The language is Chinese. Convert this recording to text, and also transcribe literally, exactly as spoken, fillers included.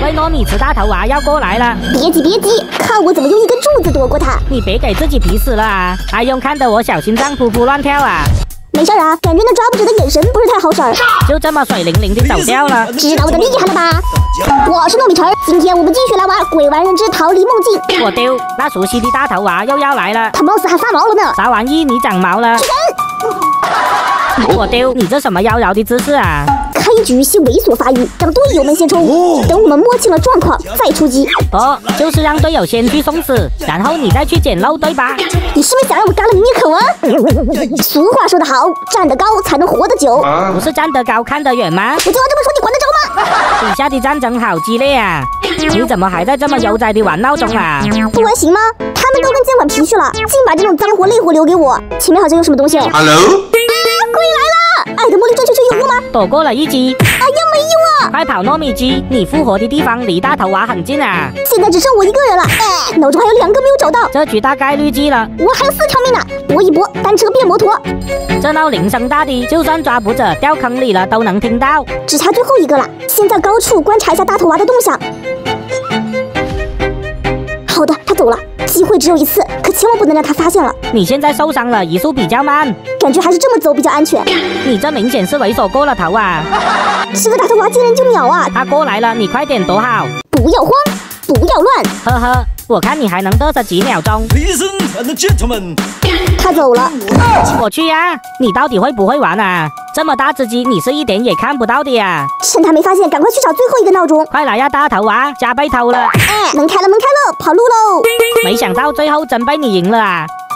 为糯米糍大头娃要过来了。 别急别急，看我怎么用一根柱子躲过他。 你别给自己皮死了啊！还用看得我小心脏噗噗乱跳啊！ 没事啊，感觉那抓捕者的眼神不是太好使儿， 就这么水灵灵的走掉了。 知道我的厉害了吧？我是糯米糍，今天我们继续来玩鬼玩人之逃离梦境。 我丢，那熟悉的大头娃又要来了。 他貌似还发毛了呢。 啥玩意？你长毛了？我丢，你这什么妖娆的姿势啊？ 开局先猥琐发育，让队友们先冲，等我们摸清了状况再出击。 哦，就是让队友先去送死，然后你再去捡漏，对吧？ 你是不是想让我干了你灭口啊？俗话说得好，站得高才能活得久。 不是站得高看得远吗？ 我就要这么说，你管得着吗？ 底下的战争好激烈啊！你怎么还在这么悠哉的玩闹钟啊？ 不玩行吗？他们都跟监管皮去了，竟把这种脏活累活留给我。前面好像有什么东西。 Hello。 啊，鬼来了！爱的魔力转圈圈有用吗？ 躲过了一击。 哎呀，没用啊！ 快跑，糯米鸡！你复活的地方离大头娃很近啊！ 现在只剩我一个人了，哎，脑中还有两个没有找到， 这局大概率记了。 我还有四条命呢，搏一搏，单车变摩托。 这闹铃声大的，就算抓捕者掉坑里了都能听到。 只差最后一个了，先在高处观察一下大头娃的动向。好的，他走了，机会只有一次，可千万不能让他发现了。 你现在受伤了，移速比较慢， 感觉还是这么走比较安全。 你这明显是猥琐过了头啊！ 这个大头娃见人就秒啊！ 他过来了，你快点躲好。 不要慌，不要乱。 呵呵，我看你还能嘚瑟几秒钟。 Ladies and gentlemen， 他走了。 我去呀、啊！你到底会不会玩啊？这么大只鸡，你是一点也看不到的呀！ 趁他没发现，赶快去找最后一个闹钟。 快来呀，大头娃，家被偷了！ 哎，门开了，门开了，跑路喽！ 没想到最后真被你赢了啊！